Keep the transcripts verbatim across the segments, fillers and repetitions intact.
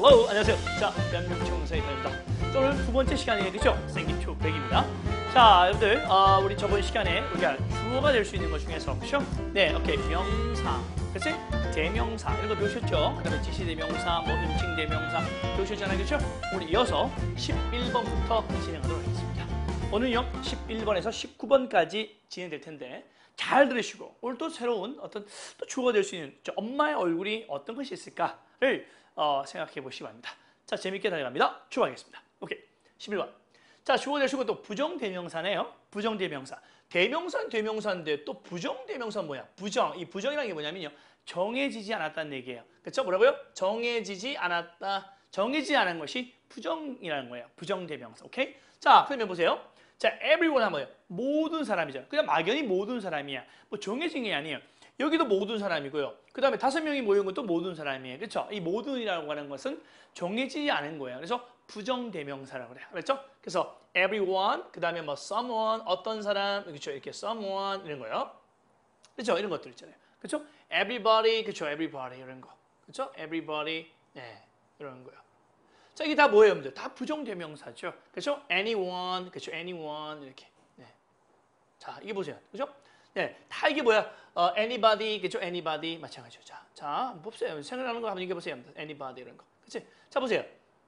Hello, 안녕하세요. 자, 대한민국 청사이사입니다. 자, 오늘 두 번째 시간이에요, 그죠? 생기투 백입니다. 자, 여러분들, 어, 우리 저번 시간에 우리가 주어가 될 수 있는 것 중에서, 그죠? 네, 오케이, 명사, 그치? 대명사 이런 거 배우셨죠? 그 다음에 지시대명사, 뭐 인칭대명사 배우셨잖아요, 그죠? 우리 이어서 십일 번부터 진행하도록 하겠습니다. 오늘요, 십일 번에서 십구 번까지 진행될 텐데 잘 들으시고 오늘 또 새로운 어떤 또 주어가 될 수 있는 저 엄마의 얼굴이 어떤 것이 있을까를 어, 생각해 보시기 바랍니다. 자, 재밌게 달려갑니다. 출발하겠습니다. 오케이, 십일 번. 자, 주어 되시고 또 부정대명사네요. 부정대명사. 대명사는 대명사인데 또 부정대명사는 뭐야? 부정. 이 부정이라는 게 뭐냐면요. 정해지지 않았다는 얘기예요. 그렇죠? 뭐라고요? 정해지지 않았다. 정해지지 않은 것이 부정이라는 거예요. 부정대명사. 오케이? 자, 그러면 보세요. 자, everyone 하면 뭐예요? 모든 사람이죠. 그냥 막연히 모든 사람이야. 뭐 정해진 게 아니에요. 여기도 모든 사람이고요. 그 다음에 다섯 명이 모인 것도 모든 사람이에요. 그렇죠? 이 모든이라고 하는 것은 정해지지 않은 거예요. 그래서 부정대명사라고 그래요. 그렇죠? 그래서 everyone, 그 다음에 뭐 someone, 어떤 사람, 그렇죠? 이렇게 someone 이런 거요. 그렇죠? 이런 것들 있잖아요. 그렇죠? everybody, 그렇죠? everybody 이런 거. 그렇죠? everybody, 네, 이런 거요. 자, 이게 다 뭐예요, 여러분들? 다 부정대명사죠. 그렇죠? anyone, 그렇죠? anyone 이렇게. 네. 자, 이게 보세요. 그렇죠? 네, 다 이게 뭐야? 어, anybody, 그렇죠? anybody 마찬가지죠. 자, 자, 한번 봅시다. 생각나는 거 한번 얘기해 보세요. anybody 이런 거. 그렇지? 자, 보세요.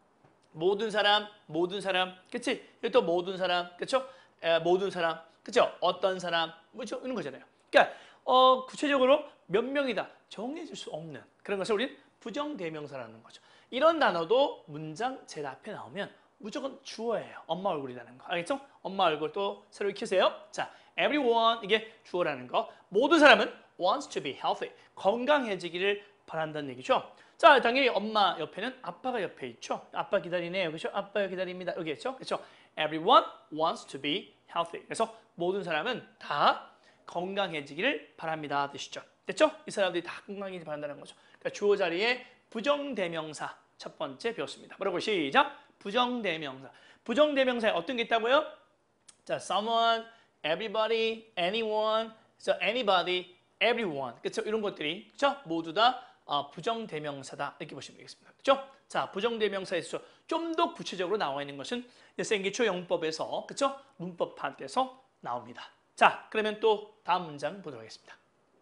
모든 사람, 모든 사람, 그렇지? 여기 또 모든 사람, 그렇죠? 에, 모든 사람, 그렇죠? 어떤 사람, 뭐죠? 이런 거잖아요. 그러니까 어, 구체적으로 몇 명이다 정해질 수 없는 그런 것을 우리는 부정대명사라는 거죠. 이런 단어도 문장 제일 앞에 나오면 무조건 주어예요. 엄마 얼굴이라는 거. 알겠죠? 엄마 얼굴 또 새로 익히세요. 자, everyone 이게 주어라는 거. 모든 사람은 wants to be healthy. 건강해지기를 바란다는 얘기죠. 자, 당연히 엄마 옆에는 아빠가 옆에 있죠. 아빠 기다리네요. 그렇죠? 아빠 기다립니다. 여기 있죠? 그렇죠? Everyone wants to be healthy. 그래서 모든 사람은 다 건강해지기를 바랍니다. 뜻이죠. 됐죠? 이 사람들이 다 건강해지기를 바란다는 거죠. 그러니까 주어 자리에 부정대명사 첫 번째 배웠습니다. 뭐라고? 시작! 부정대명사. 부정대명사에 어떤 게 있다고요? 자, someone, everybody, anyone, so anybody, everyone. 그렇죠? 이런 것들이 그렇죠? 모두 다 어, 부정대명사다. 이렇게 보시면 되겠습니다. 그렇죠? 자, 부정대명사에서 좀 더 구체적으로 나와 있는 것은 생기초 용법에서 그렇죠? 문법 파트에서 나옵니다. 자, 그러면 또 다음 문장 보도록 하겠습니다.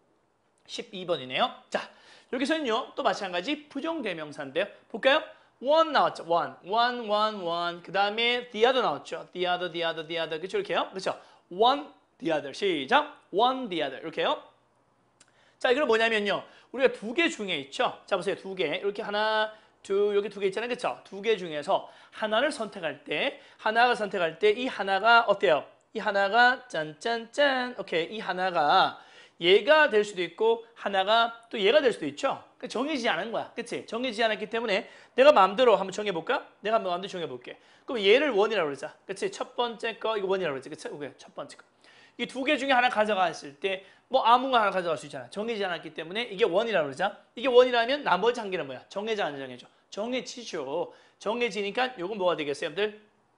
십이 번이네요. 자, 여기서는요, 또 마찬가지 부정대명사인데요. 볼까요? one 나왔죠. one, one, one, one. 그 다음에 the other 나왔죠. the other, the other, the other. 그렇죠? 이렇게요. 그렇죠? one, the other. 시작. one, the other. 이렇게요. 자, 이건 뭐냐면요. 우리가 두 개 중에 있죠. 자, 보세요. 두 개. 이렇게 하나, 둘, 여기 두 개 있잖아요. 그렇죠? 두 개 중에서 하나를 선택할 때, 하나가 선택할 때 이 하나가 어때요? 이 하나가 짠짠짠. 오케이. 이 하나가 얘가 될 수도 있고 하나가 또 얘가 될 수도 있죠. 정해지지 않은 거야. 그치? 정해지지 않았기 때문에 내가 마음대로 한번 정해볼까? 내가 마음대로 정해볼게. 그럼 얘를 원이라고 그러자. 그치? 첫 번째 거 이거 원이라고 그러지. 그치? 오케이. 첫 번째 거. 이 두 개 중에 하나 가져갔을 때 뭐 아무거나 하나 가져갈 수 있잖아. 정해지지 않았기 때문에 이게 원이라고 그러자. 이게 원이라면 나머지 한 개는 뭐야? 정해져 안 정해져? 정해지죠. 정해지니까 요건 뭐가 되겠어요, 여러분들?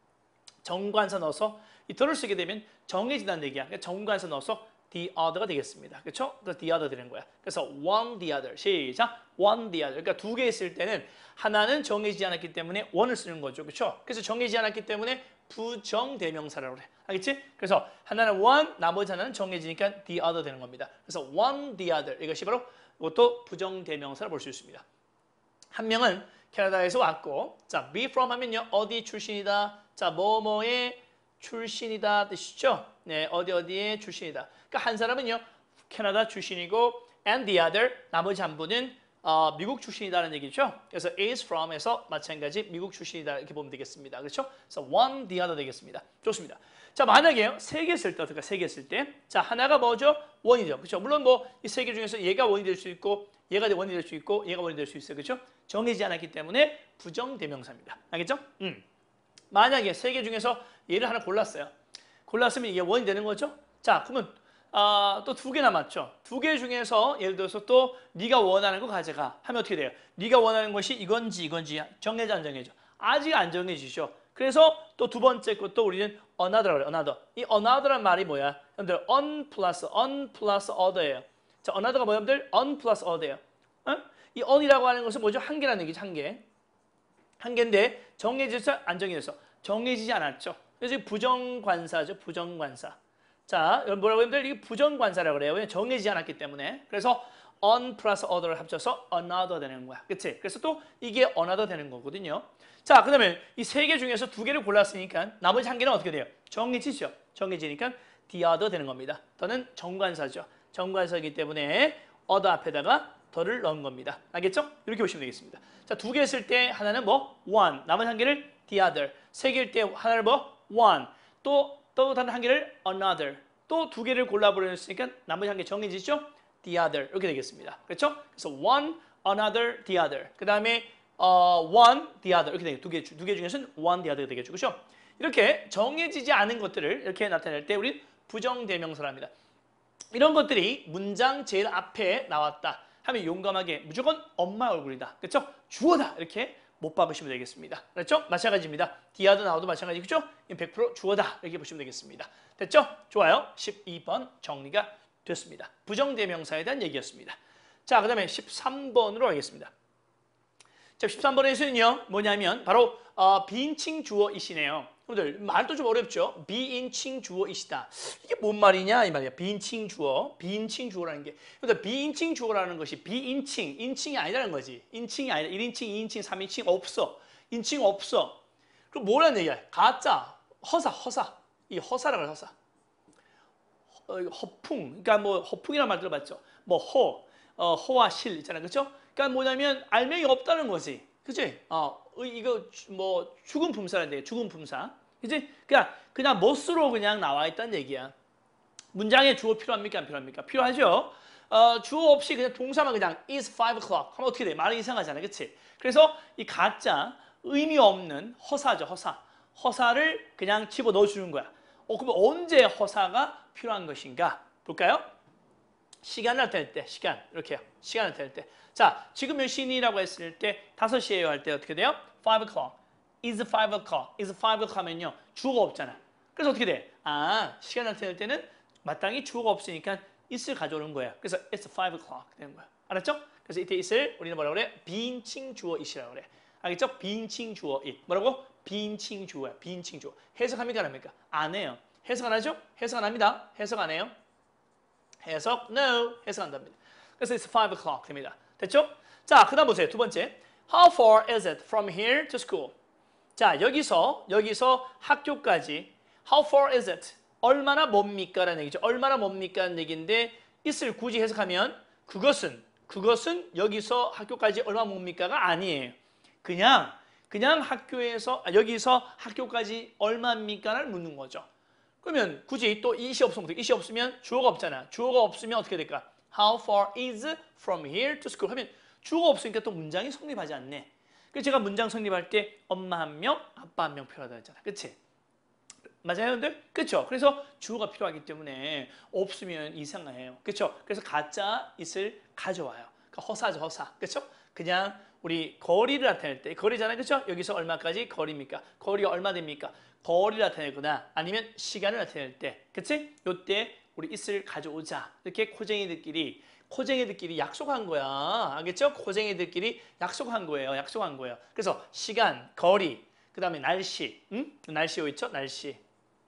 정관사 넣어서 이 덜을 쓰게 되면 정해진다는 얘기야. 그러니까 정관사 넣어서 the other가 되겠습니다. 그렇죠? 그래서 the other 되는 거야. 그래서 one, the other. 시작. one, the other. 그러니까 두 개 있을 때는 하나는 정해지지 않았기 때문에 one을 쓰는 거죠. 그렇죠? 그래서 정해지지 않았기 때문에 부정대명사라고 그래. 알겠지? 그래서 하나는 one, 나머지 하나는 정해지니까 the other 되는 겁니다. 그래서 one, the other. 이것이 바로 이것도 부정대명사를 볼 수 있습니다. 한 명은 캐나다에서 왔고, 자, be from 하면요. 어디 출신이다. 자, 뭐뭐의 출신이다 뜻이죠. 네, 어디 어디의 출신이다. 그러니까 한 사람은요 캐나다 출신이고 and the other 나머지 한 분은 어, 미국 출신이다라는 얘기죠. 그래서 is from에서 마찬가지 미국 출신이다 이렇게 보면 되겠습니다. 그렇죠? 그래서 one, the other 되겠습니다. 좋습니다. 자, 만약에요 세 개 쓸 때 어떨까? 세 개 쓸 때, 자 하나가 뭐죠? 원이죠. 그렇죠? 물론 뭐 이 세 개 중에서 얘가 원이 될 수 있고 얘가 원이 될 수 있고 얘가 원이 될 수 있어요. 그렇죠? 정해지지 않았기 때문에 부정대명사입니다. 알겠죠? 음. 만약에 세 개 중에서 얘를 하나 골랐어요. 골랐으면 이게 원이 되는 거죠. 자, 그러면 아, 또 두 개 남았죠. 두 개 중에서 예를 들어서 또 네가 원하는 거 가져가 하면 어떻게 돼요? 네가 원하는 것이 이건지 이건지 정해져 안 정해져? 아직 안 정해지죠. 그래서 또 두 번째 것도 우리는 another라고 해요. another. 이 another란 말이 뭐야? 여러분들 on plus on plus other예요. 자, another가 뭐야? 여러분들 on plus other예요. 어? 이 on이라고 하는 것은 뭐죠? 한 개라는 얘기죠. 한 개. 한 개인데 정해졌어? 안 정해졌어? 정해지지 않았죠. 그래서 부정관사죠. 부정관사. 자, 여러분 뭐라고 하면 이게 부정관사라고 그래요. 왜냐면 정해지지 않았기 때문에. 그래서 on 플러스 other를 합쳐서 another 되는 거야. 그치? 그래서 또 이게 another 되는 거거든요. 자, 그 다음에 이 세 개 중에서 두 개를 골랐으니까 나머지 한 개는 어떻게 돼요? 정해지죠. 정해지니까 the other 되는 겁니다. 더는 정관사죠. 정관사이기 때문에 other 앞에다가 더를 넣은 겁니다. 알겠죠? 이렇게 보시면 되겠습니다. 자, 두 개 쓸 때 하나는 뭐? one. 나머지 한 개를 the other. 세 개일 때 하나를 뭐? one. 또, 또 다른 한 개를 another. 또 두 개를 골라버렸으니까 나머지 한 개 정해지죠? the other. 이렇게 되겠습니다. 그렇죠? 그래서 one, another, the other. 그 다음에 어, one, the other. 이렇게 되겠죠. 두 개, 두 개 중에서는 one, the other 되겠죠. 그렇죠? 이렇게 정해지지 않은 것들을 이렇게 나타낼 때 우리 부정대명사랍니다. 이런 것들이 문장 제일 앞에 나왔다 하면 용감하게 무조건 엄마 얼굴이다. 그렇죠? 주어다. 이렇게 못 박으시면 되겠습니다. 그렇죠? 마찬가지입니다. 디아도 나와도 마찬가지겠죠? 백 퍼센트 주어다. 이렇게 보시면 되겠습니다. 됐죠? 좋아요. 십이 번 정리가 됐습니다. 부정대명사에 대한 얘기였습니다. 자, 그 다음에 십삼 번으로 가겠습니다. 자, 십삼 번에서는요, 뭐냐면 바로 어, 비인칭 주어이시네요. 여러분들 말도 좀 어렵죠? 비인칭 주어이시다. 이게 뭔 말이냐 이 말이야. 비인칭 주어, 비인칭 주어라는 게. 그러니까 비인칭 주어라는 것이 비인칭, 인칭이 아니라는 거지. 인칭이 아니라 일 인칭, 이 인칭, 삼 인칭 없어. 인칭 없어. 그럼 뭐라는 얘기야? 가짜, 허사, 허사. 이 허사라고 해, 허사. 어, 허풍. 그러니까 뭐 허풍이라는 말 들어봤죠? 뭐 허, 어, 허와 실 있잖아요. 그렇죠? 그러니까 뭐냐면 알맹이 없다는 거지. 그치? 어, 이거 뭐 죽은 품사인데 죽은 품사. 그치? 그냥 그냥 멋으로 그냥 나와 있다는 얘기야. 문장에 주어 필요합니까? 안 필요합니까? 필요하죠. 어, 주어 없이 그냥 동사만 그냥 is five o'clock 하면 어떻게 돼? 말이 이상하잖아. 그치? 그래서 이 가짜 의미 없는 허사죠. 허사. 허사를 그냥 집어 넣어 주는 거야. 어, 그럼 언제 허사가 필요한 것인가? 볼까요? 시간을 나타낼 때, 시간. 이렇게요. 시간을 나타낼 때. 자, 지금 몇 시니라고 했을 때 다섯 시에요 할 때 어떻게 돼요? five o'clock. is five o'clock. is five o'clock 하면요. 주어가 없잖아. 그래서 어떻게 돼? 아, 시간 나타낼 때는 마땅히 주어가 없으니까 is를 가져오는 거야. 그래서 it's five o'clock 되는 거야. 알았죠? 그래서 이때 it을 우리는 뭐라고 그래? 비인칭 주어 it이라고 그래. 알겠죠? 비인칭 주어 it. 뭐라고? 비인칭 주어야. 비인칭 주어. 해석합니까? 안 합니까? 안 해요. 해석 안 하죠? 해석 안 합니다. 해석 안 해요. 해석 no. 해석 안 합니다. 그래서 it's five o'clock 됩니다. 됐죠? 자, 그 다음 보세요. 두 번째. How far is it from here to school? 자, 여기서 여기서 학교까지 How far is it? 얼마나 뭡니까? 라는 얘기죠. 얼마나 뭡니까? 라는 얘기인데 it을 굳이 해석하면 그것은 그것은 여기서 학교까지 얼마 뭡니까가 아니에요. 그냥 그냥 학교에서 아, 여기서 학교까지 얼마입니까를 묻는 거죠. 그러면 굳이 또 it이 없으면 it이 없으면 주어가 없잖아. 주어가 없으면 어떻게 될까? How far is from here to school? 하면 주어가 없으니까 또 문장이 성립하지 않네. 그래서 제가 문장 성립할 때 엄마 한 명, 아빠 한 명 필요하다 했잖아. 그치? 맞아요, 여러분들? 그쵸? 그래서 주어가 필요하기 때문에 없으면 이상해요. 그쵸? 그래서 가짜 it을 가져와요. 그러니까 허사죠, 허사. 그쵸? 그냥 우리 거리를 나타낼 때, 거리잖아요. 그쵸? 여기서 얼마까지 거리입니까? 거리가 얼마 됩니까? 거리를 나타내거나 아니면 시간을 나타낼 때. 그치? 요때 우리 it을 가져오자. 이렇게 코쟁이들끼리 코쟁이들끼리 약속한 거야. 알겠죠? 코쟁이들끼리 약속한 거예요. 약속한 거예요. 그래서 시간, 거리, 그 다음에 날씨. 응? 날씨 있죠? 날씨.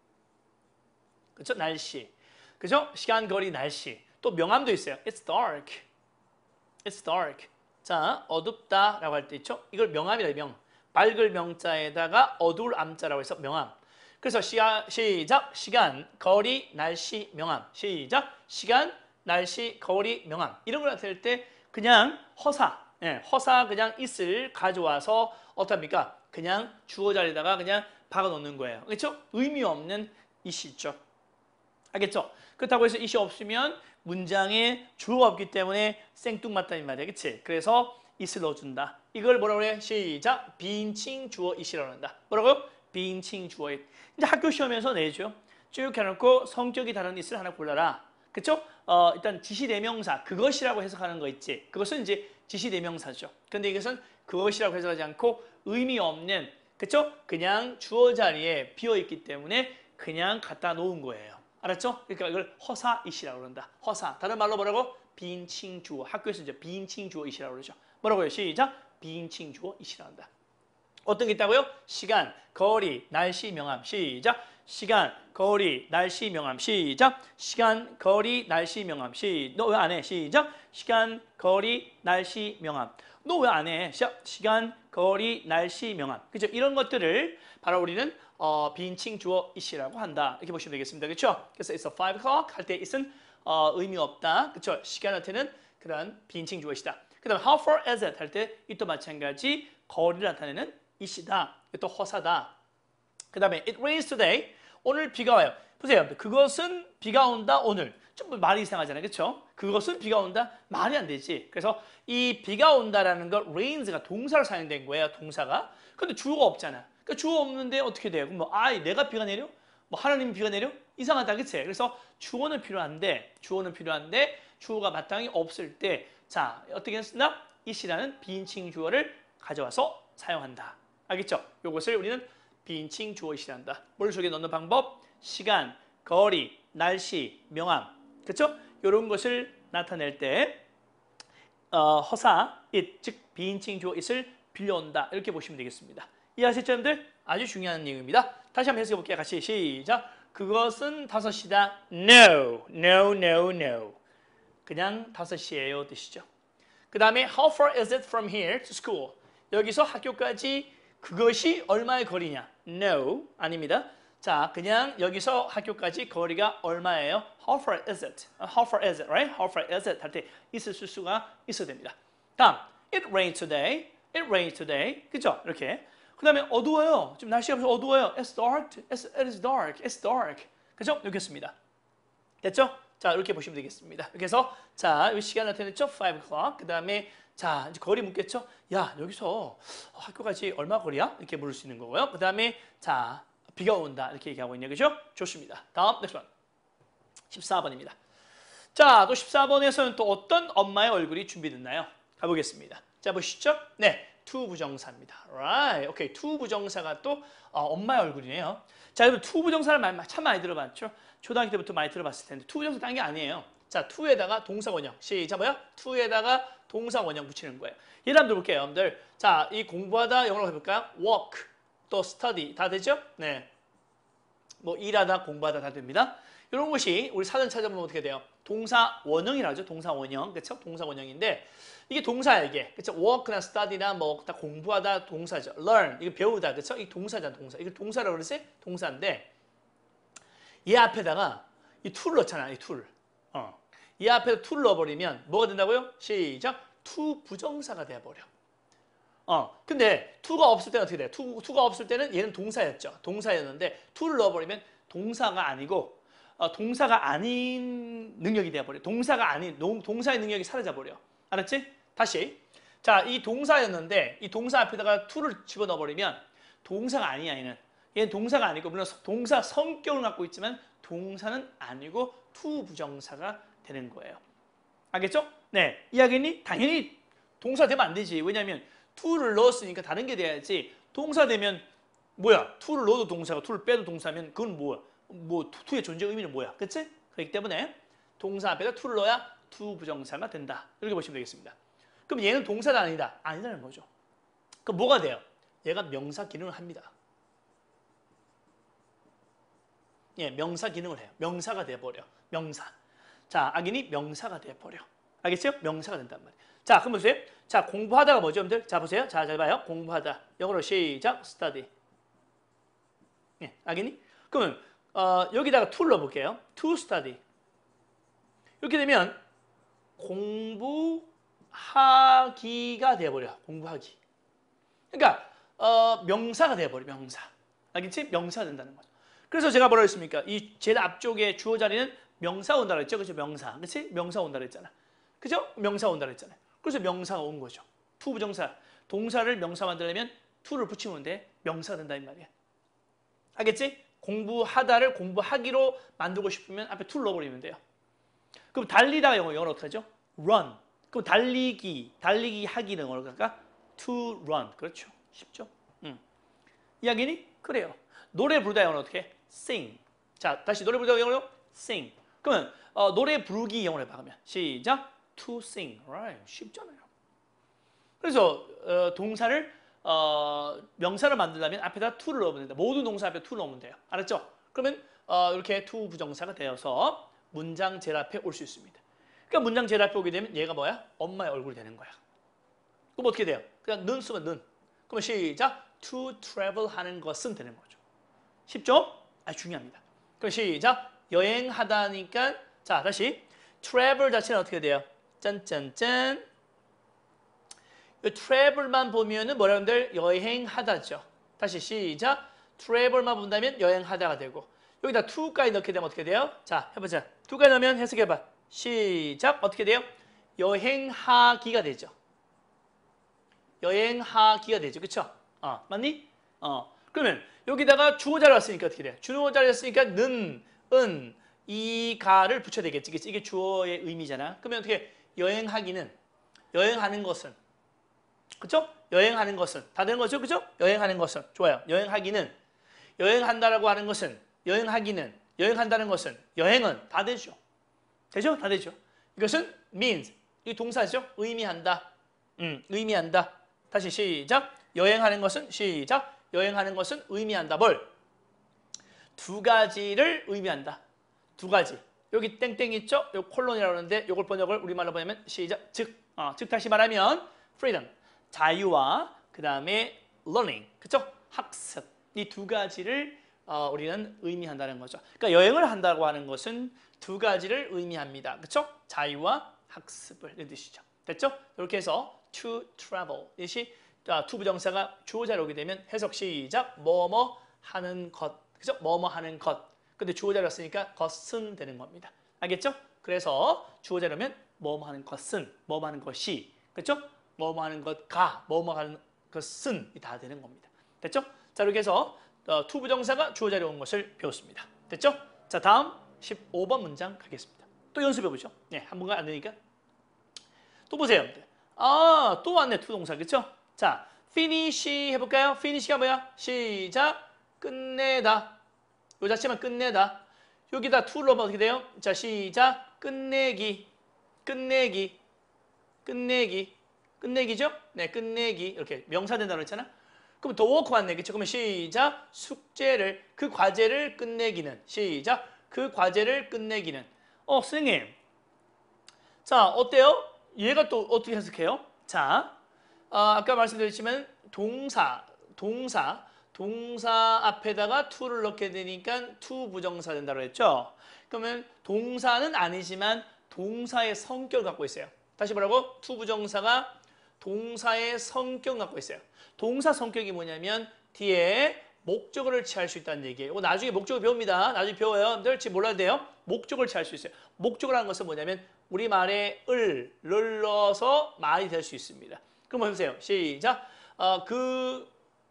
그렇죠? 날씨. 그죠? 시간, 거리, 날씨. 또 명암도 있어요. It's dark. It's dark. 자, 어둡다라고 할 때 있죠? 이걸 명암이라 명. 밝을 명자에다가 어두울 암자라고 해서 명암. 그래서 시야, 시작, 시간, 거리, 날씨, 명암. 시작, 시간, 날씨, 거리, 명암. 이런 걸 나타낼 때 그냥 허사, 예, 허사 그냥 it을 가져와서 어떻습니까? 그냥 주어 자리에다가 그냥 박아 놓는 거예요. 그렇죠? 의미 없는 it이 있죠. 알겠죠? 그렇다고 해서 it이 없으면 문장에 주어가 없기 때문에 생뚱맞다는 말이야. 그치? 그래서 it을 넣어준다. 이걸 뭐라고 그래? 시작, 비인칭 주어 it이라고 한다. 뭐라고요? 비인칭 주어 it. 이제 학교 시험에서 내죠. 쭉 해놓고 성격이 다른 it을 하나 골라라. 그쵸? 어, 일단 지시대명사, 그것이라고 해석하는 거 있지. 그것은 이제 지시대명사죠. 근데 이것은 그것이라고 해석하지 않고 의미 없는, 그쵸? 그냥 주어 자리에 비어있기 때문에 그냥 갖다 놓은 거예요. 알았죠? 그러니까 이걸 허사잇이라고 그런다. 허사. 다른 말로 뭐라고? 비인칭 주어. 학교에서 이제 비인칭 주어 it이라고 그러죠. 뭐라고요? 시작. 비인칭 주어 it이라고 한다. 어떤 게 있다고요? 시간, 거리, 날씨, 명암. 시작. 시간, 거리, 날씨, 명암. 시작. 시간, 거리, 날씨, 명암. 시. 너 왜 안 해? 시작. 시간, 거리, 날씨, 명암. 너 왜 안 해? 시작. 시간, 거리, 날씨, 명암. 그죠? 이런 것들을 바로 우리는 어, 비인칭 주어 it이라고 한다. 이렇게 보시면 되겠습니다. 그렇죠? 그래서 it's a five o'clock 할 때 it은 어, 의미 없다. 그렇죠? 시간한테는 그런 비인칭 주어 it이다. 그다음 how far is it 할 때 it도 마찬가지 거리를 나타내는 it이다. 또 허사다. 그다음에 it rains today. 오늘 비가 와요. 보세요. 그것은 비가 온다 오늘. 좀 말이 이상하잖아요. 그렇죠? 그것은 비가 온다. 말이 안 되지. 그래서 이 비가 온다라는 거 rains가 동사로 사용된 거예요. 동사가. 근데 주어가 없잖아. 그러니까 주어 없는데 어떻게 돼요? 그럼 뭐 아이 내가 비가 내려? 뭐 하나님이 비가 내려? 이상하다. 그치? 그래서 주어는 필요한데 주어는 필요한데 주어가 마땅히 없을 때 자, 어떻게 쓴다? it이라는 비인칭 주어를 가져와서 사용한다. 알겠죠? 이것을 우리는 비인칭 주어 it이라 한다. 머릿속에 넣는 방법, 시간, 거리, 날씨, 명암. 그렇죠? 이런 것을 나타낼 때 어, 허사, it, 즉 비인칭 주어 it을 빌려온다. 이렇게 보시면 되겠습니다. 이해하셨죠, 여러분들? 아주 중요한 내용입니다. 다시 한번 해석해 볼게요. 같이 시작. 그것은 다섯 시다. No, no, no, no. 그냥 다섯 시예요 뜻이죠. 그 다음에 how far is it from here to school? 여기서 학교까지 그것이 얼마의 거리냐? No, 아닙니다. 자, 그냥 여기서 학교까지 거리가 얼마예요? How far is it? How far is it, right? How far is it? 할 때 있을 수가 있어야 됩니다. 다음, it rained today. It rained today. 그죠? 이렇게. 그 다음에 어두워요. 지금 날씨가 벌써 어두워요. It's dark. It's, it is dark. It's dark. 그죠? 이렇게 씁니다. 됐죠? 자, 이렇게 보시면 되겠습니다. 그래서 자, 이 시간 나타냈죠? five o'clock. 그 다음에 자, 이제 거리 묻겠죠? 야, 여기서 학교까지 얼마 거리야? 이렇게 물을 수 있는 거고요. 그 다음에 자, 비가 온다. 이렇게 얘기하고 있네요. 그죠? 좋습니다. 다음, next one. 십사 번입니다. 자, 또 십사 번에서는 또 어떤 엄마의 얼굴이 준비됐나요? 가보겠습니다. 자, 보시죠? 네, to 부정사입니다. Right. 오케이, to 부정사가 또 어, 엄마의 얼굴이네요. 자, 여러분 to 부정사를 참 많이 들어봤죠? 초등학교 때부터 많이 들어봤을 텐데 to 부정사 딴 게 아니에요. 자, to에다가 동사 원형. 시작 뭐야? to에다가 동사 원형 붙이는 거예요. 예를 한번 들어볼게요, 여러분들. 자, 이 공부하다 영어로 해볼까요? work, 또 study 다 되죠? 네. 뭐 일하다, 공부하다 다 됩니다. 이런 것이 우리 사전 찾아보면 어떻게 돼요? 동사 원형이라고 하죠. 동사 원형. 그렇죠? 동사 원형인데 이게 동사야 이게. 그렇죠? work나 study나 뭐 다 공부하다 동사죠. learn 이거 배우다. 그렇죠? 이 동사잖아, 동사. 이거 동사라고 그러지? 동사인데 이 앞에다가 이 to를 넣잖아. 이 to를. 어. 이 앞에다 to를 넣어버리면 뭐가 된다고요? 시작. to 부정사가 돼버려. 어. 근데 to가 없을 때는 어떻게 돼? to, to가 없을 때는 얘는 동사였죠. 동사였는데 to를 넣어버리면 동사가 아니고 어, 동사가 아닌 능력이 돼버려. 동사가 아닌 동사의 능력이 사라져버려. 알았지? 다시. 자, 이 동사였는데 이 동사 앞에다가 to를 집어넣어버리면 동사가 아니야 얘는. 얘는 동사가 아니고 물론 동사 성격을 갖고 있지만 동사는 아니고 to 부정사가 되는 거예요. 알겠죠? 네. 이야기니? 당연히 동사 되면 안 되지. 왜냐하면 to를 넣었으니까 다른 게 돼야지. 동사 되면 뭐야? to를 넣어도 동사가 to를 빼도 동사면 그건 뭐야? 뭐 to의 존재 의미는 뭐야? 그치? 그렇기 때문에 동사 앞에다 to를 넣어야 to 부정사가 된다. 이렇게 보시면 되겠습니다. 그럼 얘는 동사가 아니다. 아니라는 거죠. 그럼 뭐가 돼요? 얘가 명사 기능을 합니다. 예, 명사 기능을 해요. 명사가 돼버려. 명사. 자, 악인이 명사가 돼버려. 알겠죠? 명사가 된단 말이에요. 자, 그럼 보세요. 자, 공부하다가 뭐죠, 여러분들? 자, 보세요. 자, 잘 봐요. 공부하다. 영어로 시작. study. 예, 악인이? 그러면 어, 여기다가 to를 넣어볼게요. to study. 이렇게 되면 공부하기가 돼버려. 공부하기. 그러니까 어, 명사가 돼버려. 명사. 알겠지? 명사가 된다는 거죠. 그래서 제가 뭐라 했습니까? 이 제일 앞쪽에 주어 자리는 명사 온다 그랬죠? 그죠? 명사. 그렇지? 명사 온다 그랬잖아. 그죠? 명사 온다 그랬잖아요. 그래서 명사가 온 거죠. to 부정사. 동사를 명사 만들려면 to를 붙이면 돼. 명사가 된다 이 말이야. 알겠지? 공부하다를 공부하기로 만들고 싶으면 앞에 to를 넣어버리면 돼요. 그럼 달리다가 영어, 영어로 어떻게 하죠? run. 그럼 달리기, 달리기 하기는 영어로 할까? to run. 그렇죠. 쉽죠? 응. 이야기니? 그래요. 노래 부르다 영어로 어떻게 해? sing. 자, 다시 노래 부르다 영어로 sing. 그러면 어, 노래 부르기 영어로 해봐. 그러면 시작. to sing. Right. 쉽잖아요. 그래서 어, 동사를 어, 명사를 만들려면 앞에다 to를 넣으면 된다. 모든 동사 앞에 to 넣으면 돼요. 알았죠? 그러면 어, 이렇게 to 부정사가 되어서 문장 제일 앞에 올 수 있습니다. 그러니까 문장 제일 앞에 오게 되면 얘가 뭐야? 엄마의 얼굴이 되는 거야. 그럼 어떻게 돼요? 그냥 는 쓰면 는. 그럼 시작. to travel 하는 것은 되는 거죠. 쉽죠? 아주 중요합니다. 그럼 시작. 여행하다니까 자 다시 travel 자체는 어떻게 돼요? 짠짠짠. 이 travel만 보면은 뭐라 하는데 여행하다죠. 다시 시작. travel만 본다면 여행하다가 되고 여기다 to까지 넣게 되면 어떻게 돼요? 자 해보자. to까지 넣으면 해석해봐. 시작. 어떻게 돼요? 여행하기가 되죠. 여행하기가 되죠. 그쵸? 어, 맞니? 어. 그러면 여기다가 주어자를 왔으니까 어떻게 돼? 주어자를 왔으니까 는, 은, 이, 가를 붙여야 되겠지. 그치? 이게 주어의 의미잖아. 그러면 어떻게 여행하기는 여행하는 것은 그쵸? 여행하는 것은 다 되는 거죠. 그죠? 여행하는 것은 좋아요. 여행하기는 여행한다라고 하는 것은 여행하기는 여행한다는 것은 여행은 다 되죠. 되죠? 다 되죠. 이것은 means 이 동사죠. 의미한다. 음, 의미한다. 다시 시작. 여행하는 것은 시작. 여행하는 것은 의미한다. 뭘? 두 가지를 의미한다. 두 가지. 여기 땡땡 있죠? 요 콜론이라고 하는데 이걸 번역을 우리말로 보내면 시작. 즉, 어, 즉 다시 말하면 freedom. 자유와 그 다음에 learning. 그쵸? 학습. 이 두 가지를 어, 우리는 의미한다는 거죠. 그러니까 여행을 한다고 하는 것은 두 가지를 의미합니다. 그쵸? 자유와 학습을 이런 뜻이죠. 됐죠? 이렇게 해서 to travel. 이것이 to 부정사가 주어자로 오게 되면 해석 시작. 뭐뭐 하는 것. 그죠? 뭐뭐 하는 것. 근데 주어자로 쓰니까 것은 되는 겁니다. 알겠죠? 그래서 주어자라면 뭐뭐 하는 것은, 뭐뭐 하는 것이. 그렇죠? 뭐뭐 하는 것가, 뭐뭐 하는 것은 다 되는 겁니다. 됐죠? 자, 이렇게 해서 to 부정사가 주어자로 온 것을 배웠습니다. 됐죠? 자, 다음 십오 번 문장 가겠습니다. 또 연습해 보죠. 네, 한 번가 안 되니까. 또 보세요. 아, 또 왔네. to 동사. 그렇죠? 자, finish 해볼까요? finish가 뭐야? 시작. 끝내다. 요 자체만 끝내다. 여기다 to를 넣으면 어떻게 돼요? 자, 시작. 끝내기. 끝내기. 끝내기. 끝내기죠? 네, 끝내기. 이렇게 명사 된다고 했잖아. 그럼 더 워크 왔네. 그쵸? 그러면 시작. 숙제를, 그 과제를 끝내기는. 시작. 그 과제를 끝내기는. 어, 선생님. 자, 어때요? 얘가 또 어떻게 해석해요? 자, 어, 아까 말씀드렸지만 동사, 동사, 동사 앞에다가 to를 넣게 되니까 to 부정사 된다고 했죠? 그러면 동사는 아니지만 동사의 성격을 갖고 있어요. 다시 뭐라고? to 부정사가 동사의 성격을 갖고 있어요. 동사 성격이 뭐냐면 뒤에 목적어를 취할 수 있다는 얘기예요. 이거 나중에 목적어 배웁니다. 나중에 배워요. 여러분들 몰라도 돼요. 목적어를 취할 수 있어요. 목적어라는 것은 뭐냐면 우리말에 을, 눌러서 말이 될 수 있습니다. 그럼 해보세요. 시작. 어, 그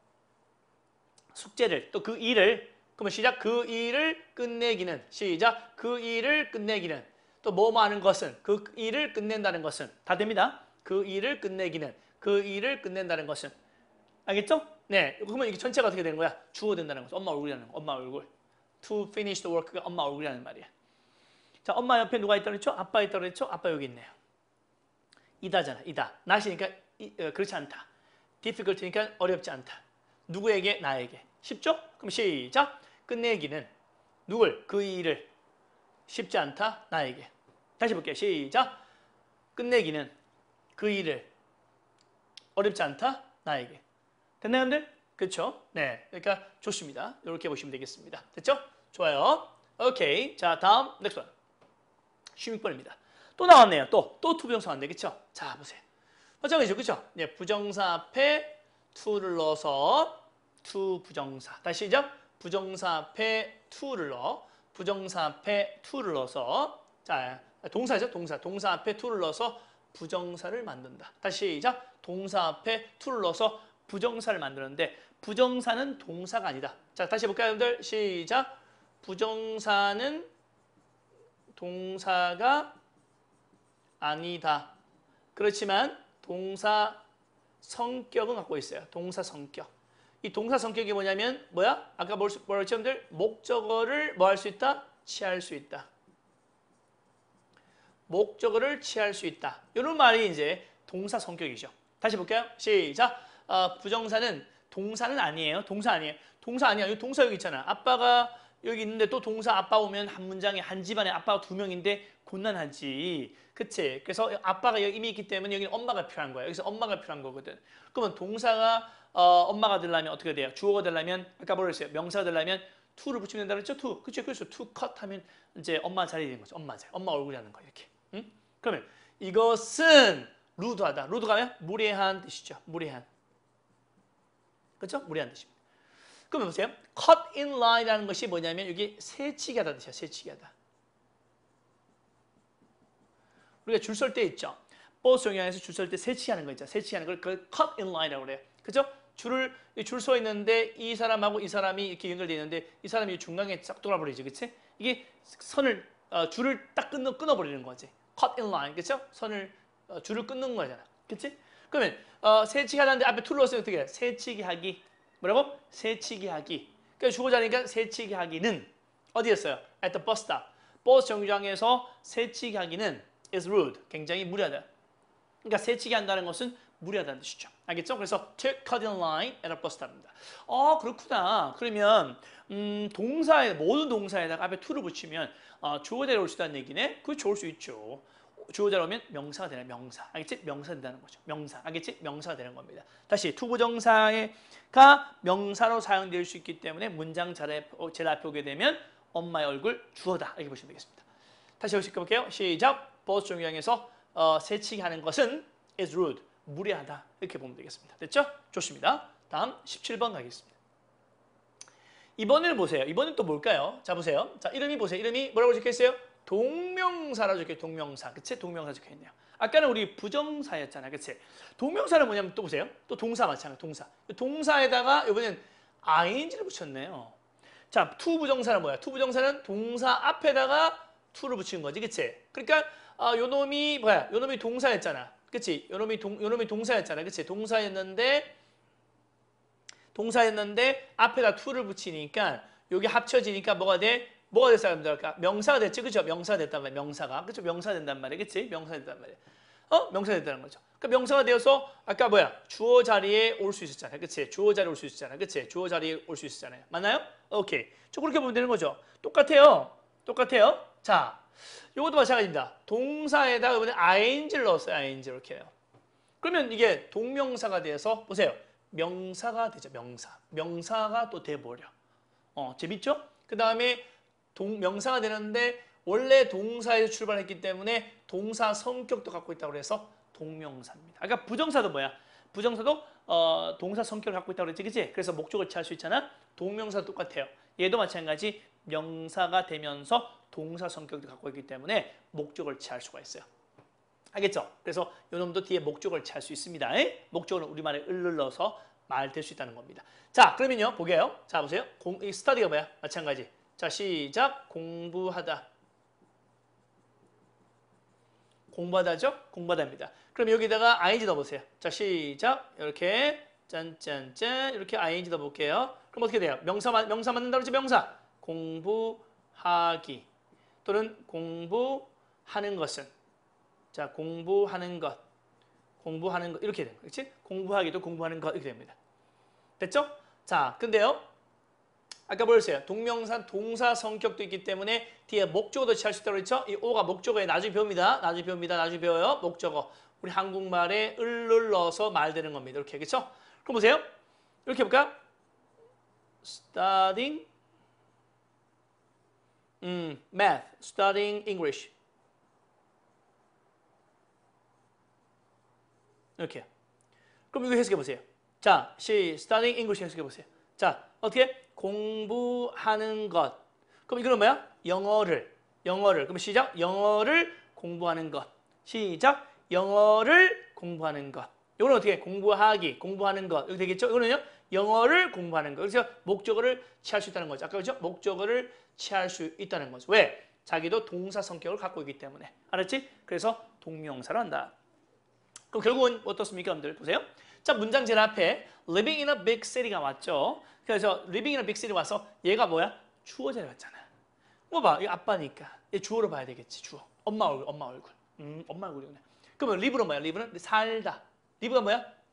숙제를 또 그 일을 그러면 시작. 그 일을 끝내기는 시작. 그 일을 끝내기는 또 뭐뭐 하는 것은 그 일을 끝낸다는 것은 다 됩니다. 그 일을 끝내기는 그 일을 끝낸다는 것은 알겠죠? 네. 그러면 이게 전체가 어떻게 되는 거야? 주어 된다는 거죠. 엄마 얼굴이라는 거. 엄마 얼굴. To finish the work가 엄마 얼굴이라는 말이야. 자, 엄마 옆에 누가 있다고 그랬죠? 아빠 있다고 그랬죠? 아빠 여기 있네요. 이다잖아. 이다. 나시니까 이, 어, 그렇지 않다. difficult니까 어렵지 않다. 누구에게? 나에게. 쉽죠? 그럼 시작. 끝내기는 누굴? 그 일을 쉽지 않다. 나에게. 다시 볼게요. 시작. 끝내기는 그 일을 어렵지 않다. 나에게. 됐나요, 여러분들? 그렇죠? 네. 그러니까 좋습니다. 이렇게 보시면 되겠습니다. 됐죠? 좋아요. 오케이. 자, 다음 넥스트 원. 십육 번입니다. 또 나왔네요. 또. 또 to 부정사 왔네. 그렇죠? 자, 보세요. 마찬가지죠. 그렇죠? 네, 부정사 앞에 to를 넣어서 to 부정사. 다시 시작. 부정사 앞에 to를 넣어. 부정사 앞에 to를 넣어서 자, 동사죠. 동사. 동사 앞에 to를 넣어서 부정사를 만든다. 다시 시작. 동사 앞에 to를 넣어서 부정사를 만드는데 부정사는 동사가 아니다. 자, 다시 해볼까요, 여러분들? 시작. 부정사는 동사가 아니다. 그렇지만 동사 성격은 갖고 있어요. 동사 성격. 이 동사 성격이 뭐냐면 뭐야? 아까 뭐라고 했죠, 여러분들? 목적어를 뭐 할 수 있다? 취할 수 있다. 목적어를 취할 수 있다. 이런 말이 이제 동사 성격이죠. 다시 볼게요. 시작. 어, 부정사는 동사는 아니에요. 동사 아니에요. 동사 아니야. 여기 동사 여기 있잖아. 아빠가 여기 있는데 또 동사 아빠 오면 한 문장에 한 집안에 아빠가 두 명인데 곤란하지. 그치? 그래서 아빠가 여기 이미 있기 때문에 여기는 엄마가 필요한 거야. 여기서 엄마가 필요한 거거든. 그러면 동사가 어, 엄마가 되려면 어떻게 돼요? 주어가 되려면 아까 뭐라 했어요? 명사가 되려면 to를 붙이면 된다 그랬죠? to. 그쵸? 그래서 to cut 하면 이제 엄마 자리에 되는 거죠. 엄마 자리. 엄마 얼굴이라는 거 이렇게. 응? 그러면 이것은 루드하다. 루드가 뭐야? 무례한 뜻이죠. 무례한. 그렇죠? 무례한 뜻입니다. 그러면 보세요. cut in line이라는 것이 뭐냐면 여기 세치기 하다 뜻이야. 세치기 하다. 우리가 줄 설 때 있죠. 버스 정류장에서 줄 설 때 세치기 하는 거 있죠. 세치기 하는 걸 그걸 cut in line이라고 그래요. 그렇죠? 줄을 줄 서 있는데 이 사람하고 이 사람이 이렇게 연결되어 있는데 이 사람이 중간에 싹 돌아버리죠. 그렇지? 이게 선을 어, 줄을 딱 끊어 끊어버리는 거지. cut in line. 그렇죠? 선을 어, 줄을 끊는 거잖아. 그렇지? 그러면 어, 세치기 하는데 앞에 to를 넣었으면 어떻게 해? 세치기 하기. 뭐라고? 세치기 하기. 그러니까 주어 자리니까 세치기 하기는 어디였어요? At the bus stop. 버스 정류장에서 세치기 하기는 is rude. 굉장히 무례하다. 그러니까 세치기 한다는 것은 무례하다는 뜻이죠. 알겠죠? 그래서 to cut in line at a bus stop입니다. 어, 그렇구나. 그러면 음, 동사에 모든 동사에다가 앞에 to를 붙이면 어, 주어 자리에 올 수 있다는 얘기네. 그거 좋을 수 있죠. 주어 자리에 오면 명사가 되는 명사. 알겠지? 명사 된다는 거죠. 명사. 알겠지? 명사가 되는 겁니다. 다시 투부정사가 명사로 사용될 수 있기 때문에 문장 제일 앞에 오게 되면 엄마의 얼굴 주어다. 이렇게 보시면 되겠습니다. 다시 여기서 볼게요. 시작. 버스 정류장에서 어, 세치기 하는 것은 is rude. 무례하다. 이렇게 보면 되겠습니다. 됐죠? 좋습니다. 다음 십칠 번 가겠습니다. 이번에는 보세요. 이번엔 또 뭘까요? 자, 보세요. 자, 이름이 보세요. 이름이 뭐라고 적혀 있어요? 동명사라고 적혀 있어요. 동명사. 그치? 동명사 적혀 있네요. 아까는 우리 부정사였잖아. 그치? 동명사는 뭐냐면 또 보세요. 또 동사 마찬가지. 동사. 동사에다가 이번엔 아이엔지를 붙였네요. 자, 투 부정사는 뭐야? 투 부정사는 동사 앞에다가 to를 붙이는 거지. 그치? 그러니까 아, 요 놈이 뭐야? 요 놈이 동사였잖아. 그치? 요 놈이 동, 요 놈이 동사였잖아. 그치? 동사였는데 동사였는데 앞에다 to를 붙이니까 여기 합쳐지니까 뭐가 돼? 뭐가 됐어야 합니까? 명사가 됐지, 그죠? 명사가 됐단 말이야, 명사가. 그죠? 명사가 된단 말이야, 그치? 명사가 된단 말이야. 어? 명사가 됐다는 거죠. 그러니까 명사가 되어서 아까 뭐야? 주어 자리에 올 수 있었잖아요, 그치? 주어 자리에 올 수 있었잖아요, 그치? 주어 자리에 올 수 있었잖아요. 맞나요? 오케이. 저 그렇게 보면 되는 거죠. 똑같아요. 똑같아요. 자, 이것도 마찬가지입니다. 동사에다가 이번에 아이엔지를 넣었어요, 아이엔지 이렇게 해요. 그러면 이게 동명사가 돼서 보세요. 명사가 되죠, 명사. 명사가 또 돼버려. 어, 재밌죠? 그 다음에 동, 명사가 되는데 원래 동사에서 출발했기 때문에 동사 성격도 갖고 있다고 해서 동명사입니다. 아까 부정사도 뭐야? 부정사도 어, 동사 성격을 갖고 있다고 그랬지, 그치? 그래서 목적을 취할 수 있잖아. 동명사도 똑같아요. 얘도 마찬가지 명사가 되면서 동사 성격도 갖고 있기 때문에 목적을 취할 수가 있어요. 알겠죠? 그래서 요놈도 뒤에 목적을 취할 수 있습니다. 목적은 우리말에 을을 넣어서 말 될 수 있다는 겁니다. 자, 그러면요, 보게요. 자, 보세요. 공, 이 스터디가 뭐야? 마찬가지. 자, 시작. 공부하다. 공부하다죠? 공부하다입니다. 그럼 여기다가 아이엔지 넣어보세요. 자, 시작. 이렇게 짠짠짠 이렇게 아이엔지 넣어볼게요. 그럼 어떻게 돼요? 명사, 명사 맞는다고 그러지? 명사. 공부하기 또는 공부하는 것은. 자, 공부하는 것. 공부하는 것 이렇게 돼요. 그렇지? 공부하기도 공부하는 것 이렇게 됩니다. 됐죠? 자, 근데요. 아까 보였어요. 동명사, 동사 성격도 있기 때문에 뒤에 목적어도 취할 수 있다고 그랬죠? 이 오가 목적어에 나중에 배웁니다. 나중에 배웁니다. 나중에 배워요. 목적어. 우리 한국말에 을을 넣어서 말되는 겁니다. 이렇게. 그렇죠? 그럼 보세요. 이렇게 해볼까? Studying 음, math. Studying English. 이렇게. 그럼 이거 해석해 보세요. 자, 시 studying English 해석해 보세요. 자, 어떻게? 공부하는 것. 그럼 이거는 뭐야? 영어를. 영어를. 그럼 시작. 영어를 공부하는 것. 시작. 영어를 공부하는 것. 이거는 어떻게? 공부하기, 공부하는 것. 이렇게 되겠죠? 이거는요. 영어를 공부하는 것. 그래서 목적어를 취할 수 있다는 거죠. 아까 그죠? 목적어를 취할 수 있다는 거죠. 왜? 자기도 동사 성격을 갖고 있기 때문에. 알았지? 그래서 동명사로 한다. 그럼 결국은 어떻습니까, 여러분들? 보세요. 자, 문장 제일 앞에 living in a big city가 왔죠. 그래서 living in a big city 와서 얘가 뭐야? 주어 자리 왔잖아. 뭐 봐, 이거 아빠니까 얘 주어로 봐야 되겠지. 주어. 엄마 얼굴, 엄마 얼굴. 음, 엄마 얼굴이구나. 그러면 live는 뭐야? live는 살다. live가 뭐야?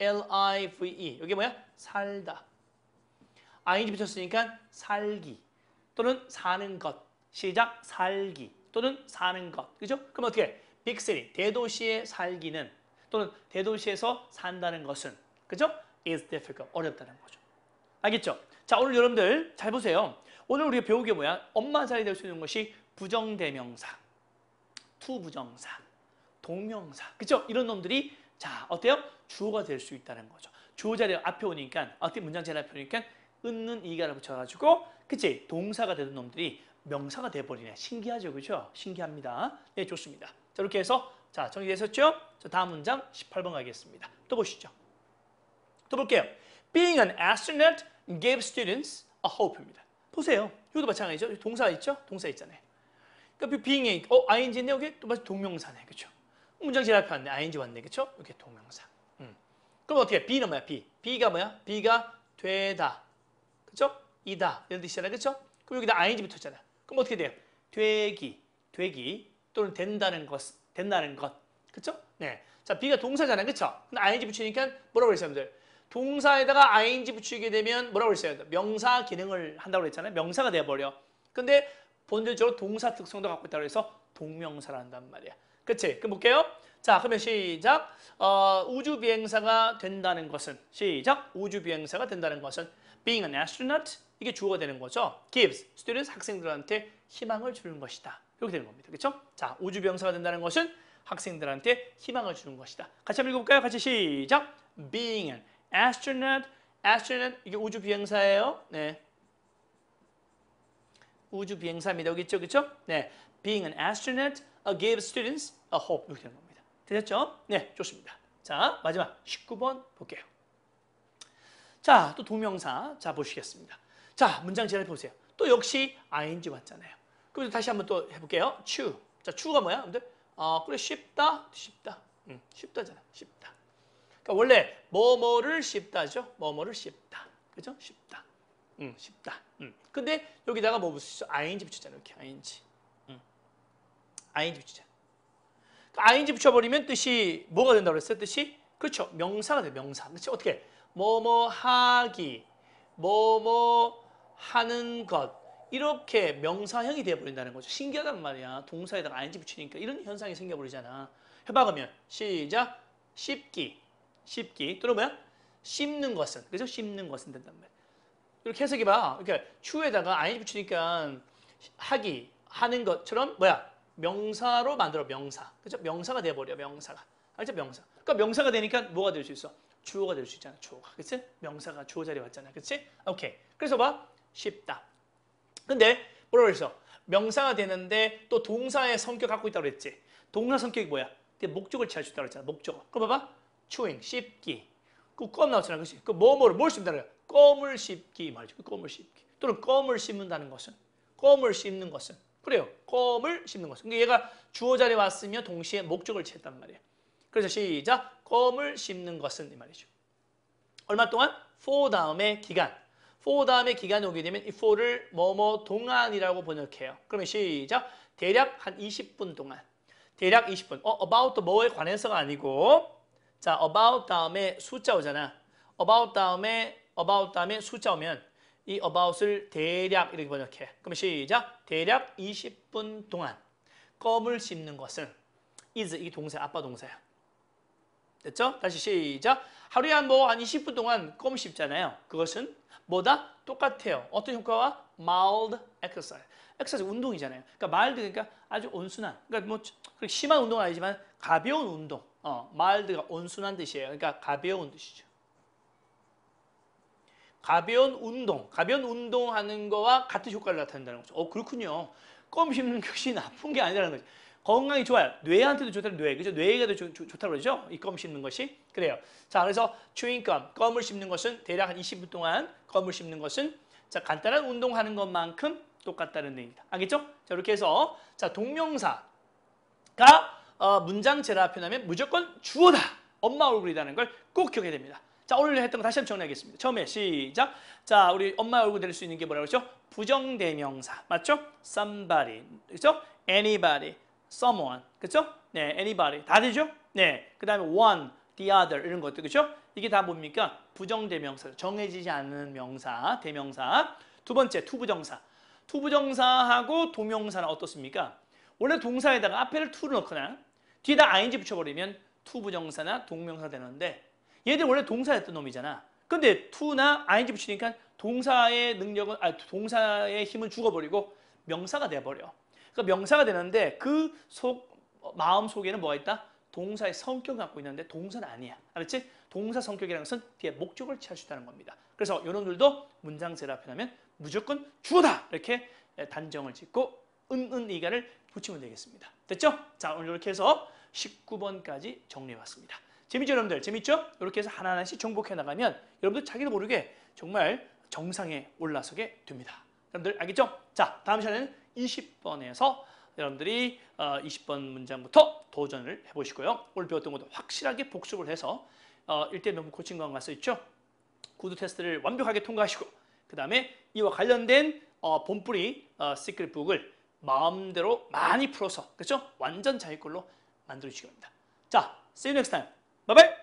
L-I-V-E. 이게 뭐야? 살다. 아이엔지 붙였으니까 살기 또는 사는 것. 시작, 살기 또는 사는 것. 그죠? 그럼 어떻게? 빅시티, 대도시에 살기는 또는 대도시에서 산다는 것은 그죠? is difficult, 어렵다는 거죠. 알겠죠? 자, 오늘 여러분들 잘 보세요. 오늘 우리가 배우게 뭐야? 엄마 자리 될 수 있는 것이 부정대명사, 투부정사, 동명사, 그죠? 이런 놈들이 자 어때요? 주어가 될 수 있다는 거죠. 주어 자리 앞에 오니까 어떻게 문장 자리 앞에 오니까 은는 이가를 붙여가지고 그치? 동사가 되는 놈들이 명사가 돼버리네. 신기하죠, 그죠? 신기합니다. 네, 좋습니다. 자, 이렇게 해서 자 정리되셨죠? 자, 다음 문장 십팔 번 가겠습니다. 또 보시죠. 또 볼게요. Being an astronaut gave students a hope입니다. 보세요. 이것도 마찬가지죠. 동사 있죠? 동사 있잖아요. 그러니까 being에 어 아이엔지인데 여기 또 마치 동명사네, 그렇죠? 문장 제일 앞에 왔네. 아이엔지 왔네, 그렇죠? 이렇게 동명사. 음. 그럼 어떻게? B는 뭐야? B. B가 뭐야? B가 되다, 그렇죠? 이다 이런 뜻이잖아요, 그렇죠? 그럼 여기다 아이엔지 붙었잖아. 그럼 어떻게 돼요? 되기, 되기 또는 된다는 것, 된다는 것, 그렇죠? 네. 자, B가 동사잖아요, 그렇죠? 근데 아이엔지 붙이니까 뭐라고 그랬어요, 여러분들? 동사에다가 아이엔지 붙이게 되면 뭐라고 그랬어요? 명사 기능을 한다고 그랬잖아요. 명사가 돼버려. 근데 본질적으로 동사 특성도 갖고 있다고 해서 동명사를 한단 말이야. 그치? 그럼 볼게요. 자, 그러면 시작. 어, 우주 비행사가 된다는 것은 시작. 우주 비행사가 된다는 것은 being an astronaut 이게 주어가 되는 거죠. gives students 학생들한테 희망을 주는 것이다. 이렇게 되는 겁니다. 그렇죠? 자, 우주 비행사가 된다는 것은 학생들한테 희망을 주는 것이다. 같이 한번 읽어볼까요? 같이 시작. being an astronaut, astronaut 이게 우주 비행사예요. 네. 우주 비행사입니다. 여기 있죠, 그렇죠? 네, being an astronaut uh, gives students a hope 이렇게 되는 겁니다. 되셨죠? 네, 좋습니다. 자, 마지막 십구 번 볼게요. 자, 또 동명사 자 보시겠습니다. 자, 문장 제를 보세요. 또 역시 아이엔지 왔잖아요. 그럼 다시 한번 또 해볼게요. chew. 자, chew가 뭐야? 여러분들? 어, 그래 쉽다, 쉽다. 음, 쉽다잖아, 쉽다. 그러니까 원래 뭐뭐를 쉽다죠. 뭐뭐를 쉽다, 그죠? 쉽다. 음, 쉽다. 음. 근데 여기다가 뭐 붙였어? 아이엔지 붙였잖아. 이렇게 아이엔지. 음. 아이엔지 붙이자. 그러니까 아이엔지 붙여버리면 뜻이 뭐가 된다고 그랬어요? 뜻이 그렇죠. 명사가 돼. 명사. 그렇죠? 어떻게? 뭐뭐 하기, 뭐뭐 하는 것 이렇게 명사형이 되어버린다는 거죠. 신기하단 말이야. 동사에다가 아이엔지 붙이니까 이런 현상이 생겨버리잖아. 해봐 그러면 시작. 씹기, 씹기 또는 뭐야? 씹는 것은 그죠? 씹는 것은 된단 말이야. 이렇게 해석해봐. 그러니까 추에다가 아이엔지 붙이니까 하기, 하는 것처럼 뭐야? 명사로 만들어, 명사. 그죠? 명사가 돼버려, 명사가. 알죠? 명사. 그러니까 명사가 되니까 뭐가 될 수 있어? 주어가 될 수 있잖아, 주어가. 그치? 명사가 주어 자리에 왔잖아. 그치? 오케이. 그래서 봐. 쉽다. 근데 뭐라고 그랬어? 명사가 되는데 또 동사의 성격 갖고 있다고 그랬지? 동사 성격이 뭐야? 목적을 취할 수 있다고 그랬잖아, 목적어. 그럼 봐봐. chewing, 씹기. 그 껌 나왔잖아, 그치? 그 뭐뭐를, 뭘 씹는다는 거야? 껌을 씹기 말이죠. 껌을 씹기. 또는 껌을 씹는다는 것은 껌을 씹는 것은 그래요. 껌을 씹는 것은. 그러니까 얘가 주어 자리에 왔으면 동시에 목적을 취했단 말이에요. 그래서 시작. 껌을 씹는 것은 이 말이죠. 얼마 동안? for 다음에 기간. for 다음에 기간이 오게 되면 이 for를 뭐뭐 동안이라고 번역해요. 그러면 시작. 대략 한 이십 분 동안. 대략 이십 분. 어, about 뭐에 관해서가 아니고 자, about 다음에 숫자 오잖아. about 다음에 about 다음에 숫자 오면 이 about을 대략 이렇게 번역해. 그럼 시작. 대략 이십 분 동안 껌을 씹는 것은 is 이게 동사, 아빠 동사야. 됐죠? 다시 시작. 하루에 한 뭐 한 이십 분 동안 껌 씹잖아요. 그것은 뭐다? 똑같아요. 어떤 효과와? mild exercise. exercise 운동이잖아요. 그러니까 mild 그러니까 아주 온순한. 그러니까 뭐 심한 운동은 아니지만 가벼운 운동. 어, mild가 온순한 뜻이에요. 그러니까 가벼운 뜻이죠. 가벼운 운동, 가벼운 운동하는 거와 같은 효과를 나타낸다는 거죠. 어, 그렇군요. 껌 씹는 것이 나쁜 게 아니라는 거죠. 건강이 좋아요. 뇌한테도 좋다는 뇌, 그죠? 뇌에게도 좋, 좋, 좋다고 그러죠? 이 껌 씹는 것이. 그래요. 자, 그래서 chewing gum, 껌을 씹는 것은 대략 한 이십 분 동안 껌을 씹는 것은 자, 간단한 운동하는 것만큼 똑같다는 얘기입니다. 알겠죠? 자, 이렇게 해서 자, 동명사가 어, 문장 제라 표현하면 무조건 주어다. 엄마 얼굴이라는 걸 꼭 기억해야 됩니다. 자, 오늘 했던 거 다시 한번 정리하겠습니다. 처음에 시작. 자, 우리 엄마 얼굴 될 수 있는 게 뭐라고 그러죠? 부정대명사. 맞죠? somebody. 그렇죠? anybody. someone. 그렇죠? 네, anybody. 다 되죠? 네. 그다음에 one, the other 이런 것들 그죠? 이게 다 뭡니까? 부정대명사, 정해지지 않는 명사, 대명사. 두 번째 투부정사. 투부정사하고 동명사는 어떻습니까? 원래 동사에다가 앞에를 to를 넣거나 뒤에다 아이엔지 붙여버리면 투부정사나 동명사 되는데 얘들 원래 동사였던 놈이잖아. 근데 to나 아이엔지 붙이니까 동사의 능력은 아 동사의 힘은 죽어버리고 명사가 돼버려. 그러니까 명사가 되는데 그 속 마음 속에는 뭐가 있다? 동사의 성격을 갖고 있는데 동사는 아니야. 알았지? 동사 성격이라는 것은 뒤에 목적을 취할 수 있다는 겁니다. 그래서 이놈들도 문장세를 앞에 하면 무조건 주어다 이렇게 단정을 짓고 은은이가를 붙이면 되겠습니다. 됐죠? 자 오늘 이렇게 해서 십구 번까지 정리해봤습니다. 재밌죠 여러분들? 재밌죠? 이렇게 해서 하나하나씩 정복해 나가면 여러분들 자기도 모르게 정말 정상에 올라서게 됩니다. 여러분들 알겠죠? 자 다음 시간에는 이십 번에서 여러분들이 이십 번 문장부터 도전을 해보시고요. 오늘 배웠던 것도 확실하게 복습을 해서 일 대 일 명품 코칭관 가서 있죠? 구두 테스트를 완벽하게 통과하시고 그 다음에 이와 관련된 본뿌리 시크릿북을 마음대로 많이 풀어서 그렇죠? 완전 자기 걸로 만들어 주시기 바랍니다. 자, see you next time. Bye bye.